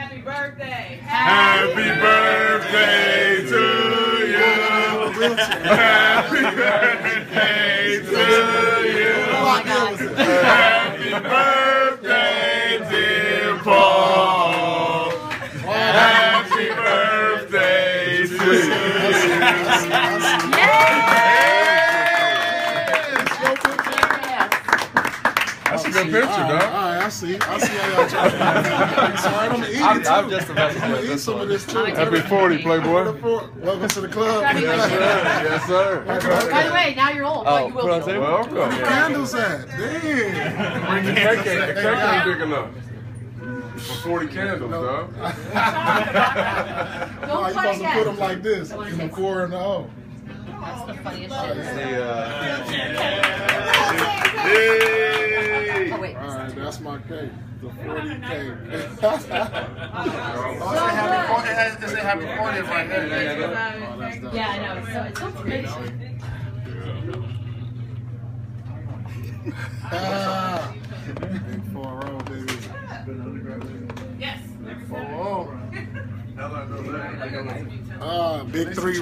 Happy birthday. Happy birthday to you. Happy birthday to you. Happy birthday, dear Paul. Happy birthday to you. That's a good picture, dog. All right, I see how y'all trying to do. Sorry, I'm gonna eat it too. I'm gonna eat some of this too. Happy 40, Playboy. Welcome to the club. Yes, sir. By the way, now you're old. Oh, you will be old. welcome. Where the candles at? Damn. The cake ain't big enough. For 40 candles, dog. You're supposed to put them like this, in the 4 and the 0. That's the funniest shit. Yay! Oh, wait. All right, that's my cake. The 40 cake. It say happy 40th right there. Yeah, I know. It's so crazy. Big 4-0, baby. Yes. Big 4-0. Big 3.